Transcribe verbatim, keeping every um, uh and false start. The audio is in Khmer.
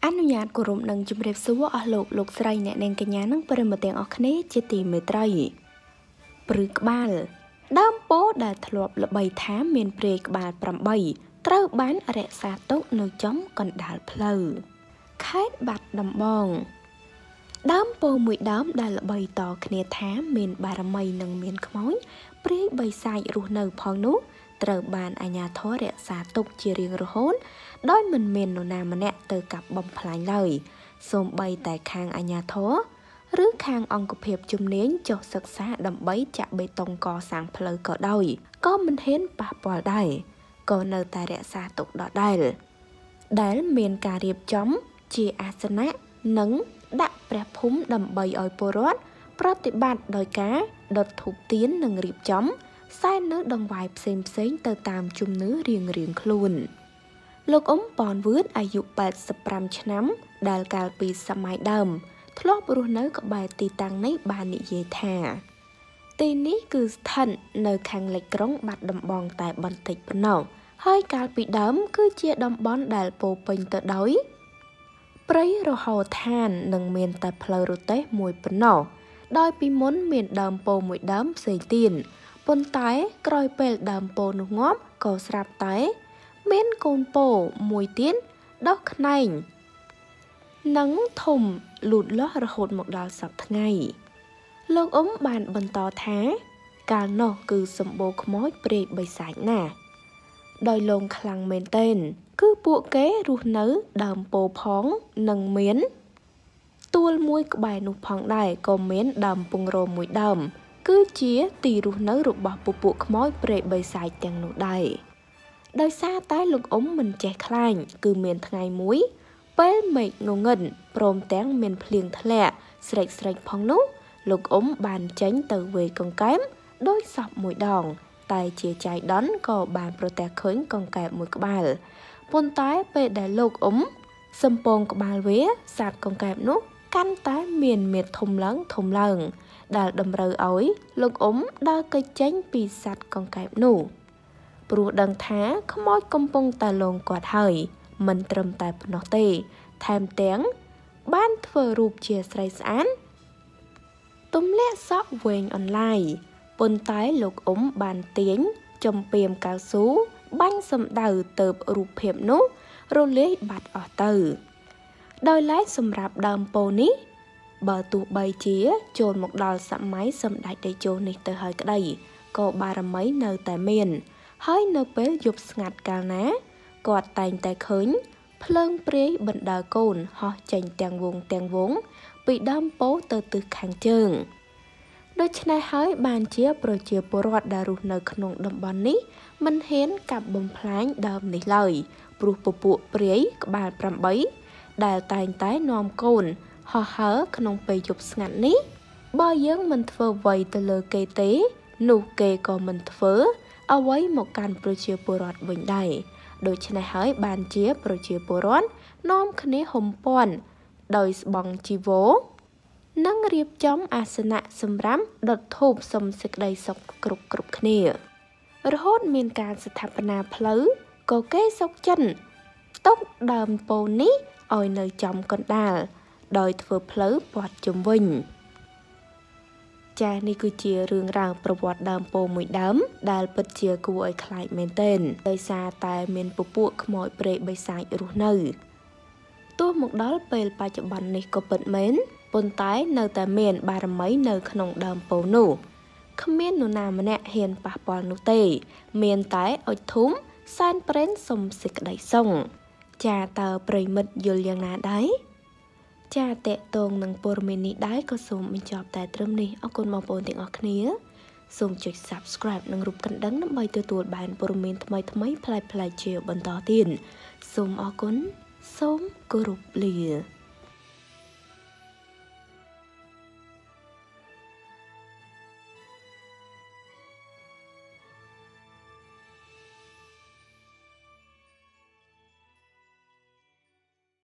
អនុញ្ញាតគោរពនឹងជម្រាបសួរអស់លោកលោកស្រីអ្នកនាងកញ្ញានិងប្រិយមិត្តទាំងអស់គ្នាជាទីមេត្រីព្រឺក្បាលដើមពោធិ៍ដែលធ្លាប់ល្បីថាមានព្រាយក្បាលប្រាំបីត្រូវបានរក្សាទុកនៅចំកណ្ដាលផ្លូវខេត្តបាត់ដំបងដើមពោធិ៍មួយដើមដែលល្បីតគ្នាថាមានបារមីនិងមានខ្មោចព្រាយបិសាចរស់នៅផងនោះត្រូវបានអាជ្ញាធររក្សាទុកជារៀងរហូតដោយមិនមាននរណាម្នាក់ទៅកាប់បំផ្លាញឡើយសូម្បីតែខាងអាជ្ញាធរឬខាងអង្គភាពជំនាញចុះសិក្សាដើម្បីចាក់បេតុងកសាងផ្លូវក៏ដោយក៏មិនហ៊ានប៉ះពាល់ដែរក៏នៅតែរក្សាទុកដដែលដែលមានការរៀបចំជាអាសនៈនិងដាក់ព្រះភូមិដើម្បីឲ្យពលរដ្ឋប្រតិបត្តិដោយការដុតធូបទៀននិងរៀបចំសែននៅដង្វាយផ្សេងផ្សេងទៅតាមជំនឿរៀងរៀងខ្លួនលោកអ៊ុំប៉នវឿនអាយុแปดสิบห้าឆ្នាំដែលកាលពីសម័យដើមធ្លាប់រស់នៅក្បែរទីតាំងនេះបាននិយាយថាទីនេះគឺស្ថិតនៅខាងលិចក្រុងបាត់ដំបងតែបន្តិចប៉ុណ្ណោះហើយកាលពីដើមគឺជាតំបន់ដែលពោរពេញទៅដោយព្រៃរហោឋាននិងមានតែផ្លូវរទេះមួយប៉ុណ្ណោះដោយពីមុនមានដើមពោធិ៍មួយដើមផ្សេងទៀតប៉ុន្តែក្រោយពេលដើមពោធិ៍នោះងាប់ក៏ស្រាប់តែមានកូនពោធិ៍មួយទៀតដុះខ្នែងនិងធំលូតលាស់រហូតមកដល់សព្វថ្ងៃលោកអ៊ុំបានបន្តថាកាលនោះគឺសម្បូរខ្មោចព្រាយបិសាចណាស់ដោយលងខ្លាំងមែនទែនគឺពួកគេរស់នៅដើមពោធិ៍ផងនិងមានទួលមួយក្បែរនោះផងដែរក៏មានដើមពង្រោមមួយដើមគឺជាទីរស់នៅរបស់ពពួកខ្មោចព្រាយបិសាចទាំងនោះដែរដោយសារតែលោកអ៊ុំមិនចេះខ្លាចគឺមានថ្ងៃមួយពេលមេឃងងឹតព្រមទាំងមានភ្លៀងធ្លាក់ស្រេកស្រេកផងនោះលោកអ៊ុំបានចេញទៅវេកង្កែបដោយសពមួយដងតែជាចៃដន្យក៏បានប្រទះឃើញកង្កែបមួយក្បាលប៉ុន្តែពេលដែលលោកអ៊ុំសំពងក្បាលវាសត្វកង្កែបនោះកាន់តែមានមាឌធំឡើងធំឡើងដែលតម្រូវឲ្យលោកអ៊ុំដើរគេចចេញពីសត្វកង្កែបនោះព្រោះដឹងថាខ្មោចកំពុងតែលងគាត់ហើយមិនត្រឹមតែប៉ុណ្ណោះទេថែមទាំងបានធ្វើរូបជាស្រីស្អាតទម្លាក់សក់វែងអន្លាយប៉ុន្តែលោកអ៊ុំបានទាញចំពាមកៅស៊ូបាញ់សម្ដៅទៅរូបភាពនោះរលាយបាត់អស់ទៅដោយឡែកសម្រាប់ដើមពោធិ៍នេះបើទោះបីជាចូលមកដល់សម័យសម្ដេចតេជោនេះទៅហើយក្តីក៏បារមីនៅតែមានហើយនៅពេលយប់ស្ងាត់កាលណាគាត់តែងតែឃើញភ្លើងព្រាយបណ្ដាកូនហោះចេញទាំងវងទាំងវងពីដើមពោធិ៍ទៅទិសខាងជើងដូច្នេះហើយបានជាប្រជាពលរដ្ឋដែលរស់នៅក្នុងតំបន់នេះមិនហ៊ានកាប់បំផ្លាញដើមនេះឡើយព្រោះពពួកព្រាយក្បាលប្រាំបីដែលតែងតែនាំកូនហោះហើរក្នុងពេលយប់ស្ងាត់នេះបើយើងមិនធ្វើអ្វីទៅលើគេទេនោះគេក៏មិនធ្វើអ្វីមកកាន់ប្រជាពលរដ្ឋវិញដែរដូច្នេះហើយបានជាប្រជាពលរដ្ឋនាំគ្នាហុំព័ន្ធដោយស្បង់ជីវរនិងរៀបចំអាសនៈសម្រាប់ដុតធូបសុំសេចក្តីសុខគ្រប់គ្រប់គ្នារហូតមានការស្ថាបនាផ្លូវក៏គេសុកចិនទុកដើមពោធិ៍នេះឲ្យនៅចំកណ្ដាលដោយធ្វើផ្លូវព័ទ្ធជុំវិញចា៎នេះគឺជារឿងរ៉ាវប្រវត្តិដើមពោធិ៍មួយដើមដែលពិតជាគួរឲ្យខ្លាចមែនទែនដោយសារតែមានពពួកខ្មោចព្រាយបិសាចរស់នៅទោះមកដល់ពេលបច្ចុប្បន្ននេះក៏ពិតមែនប៉ុន្តែនៅតែមានបារមីនៅក្នុងដើមពោធិ៍នោះគ្មាននរណាម្នាក់ហ៊ានប៉ះពាល់នោះទេមានតែអុជធូបសែនព្រេនសុំសេចក្តីសុខចាតើប្រិមិត្តយល់យ៉ាងណាដែរចាតេតងនឹងព័ត៌មាននេះដែរក៏សូមបញ្ចប់តែត្រឹមនេះអរគុណបងប្អូនទាំងអស់គ្នាសូមចុច Subscribe និងរូបកណ្ដឹងដើម្បីទទួលបានព័ត៌មានថ្មីថ្មីប្លែកៗជាបន្តទៀតសូមអរគុណសូមគោរពលា